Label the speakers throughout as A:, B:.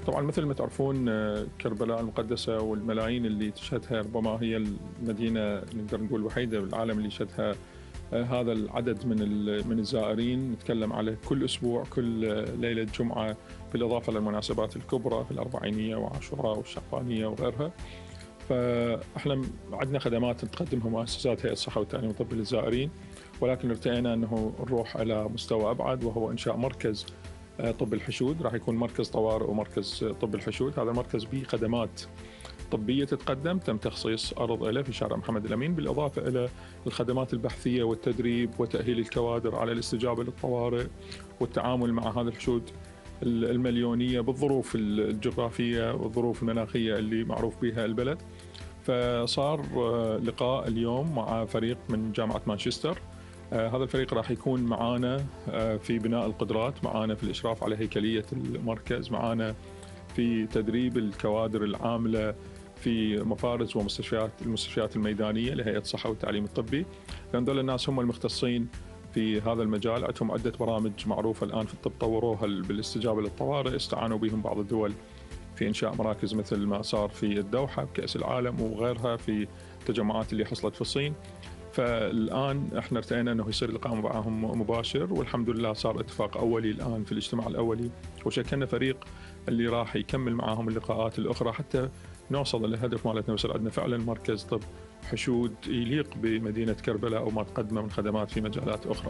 A: طبعا مثل ما تعرفون كربلاء المقدسة والملايين اللي تشهدها ربما هي المدينة نقدر نقول الوحيدة بالعالم اللي يشهدها هذا العدد من الزائرين. نتكلم على كل أسبوع، كل ليلة جمعة، بالإضافة للمناسبات الكبرى في الأربعينية وعاشوراء والشعبانية وغيرها. فإحنا عندنا خدمات تقدمها مؤسسات هيئة الصحة والتعليم الطبي للزائرين، ولكن ارتئينا أنه نروح إلى مستوى أبعد، وهو إنشاء مركز طب الحشود. راح يكون مركز طوارئ ومركز طب الحشود. هذا المركز به خدمات طبية تتقدم، تم تخصيص أرض له في شارع محمد الأمين، بالإضافة إلى الخدمات البحثية والتدريب وتأهيل الكوادر على الاستجابة للطوارئ والتعامل مع هذه الحشود المليونية بالظروف الجغرافية والظروف المناخية اللي معروف بها البلد. فصار لقاء اليوم مع فريق من جامعة مانشستر. هذا الفريق راح يكون معانا في بناء القدرات، معانا في الإشراف على هيكلية المركز، معانا في تدريب الكوادر العاملة في مفارز المستشفيات الميدانية لهيئة الصحة والتعليم الطبي، لأن دول الناس هم المختصين في هذا المجال. عندهم عدة برامج معروفة الآن في الطب طوروها بالاستجابة للطوارئ، استعانوا بهم بعض الدول في إنشاء مراكز مثل ما صار في الدوحة بكأس العالم وغيرها في التجمعات اللي حصلت في الصين. فالآن احنا ارتئينا أنه يصير لقاء معهم مباشر، والحمد لله صار اتفاق أولي الآن في الاجتماع الأولي، وشكلنا فريق اللي راح يكمل معاهم اللقاءات الأخرى حتى نوصل للهدف مالتنا، ويصير عندنا فعلا مركز طب حشود يليق بمدينة كربلاء وما تقدمه من خدمات في مجالات أخرى.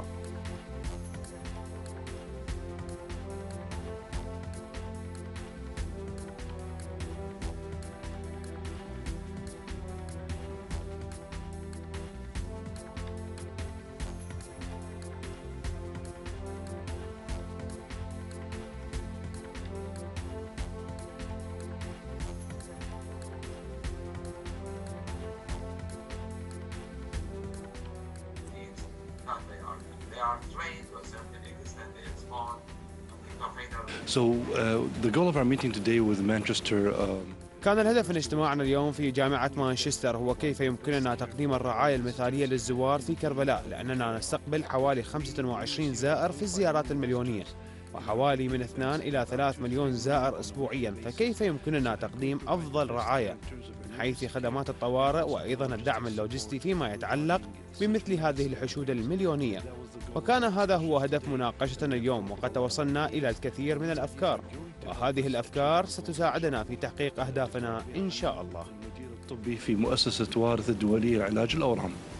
B: The goal of our meeting today with Manchester.
C: كان الهدف من اجتماعنا اليوم في جامعة مانشستر هو كيف يمكننا تقديم الرعاية المثالية للزوار في كربلاء، لأننا نستقبل حوالي 25 زائر في الزيارات المليونية، وحوالي من 2 إلى 3 مليون زائر أسبوعيا. فكيف يمكننا تقديم أفضل رعاية من حيث خدمات الطوارئ وأيضا الدعم اللوجستي فيما يتعلق بمثل هذه الحشود المليونية. وكان هذا هو هدف مناقشتنا اليوم، وقد توصلنا إلى الكثير من الأفكار، وهذه الأفكار ستساعدنا في تحقيق أهدافنا إن شاء الله.
B: المدير الطبي في مؤسسة وارث الدولية لعلاج الأورام.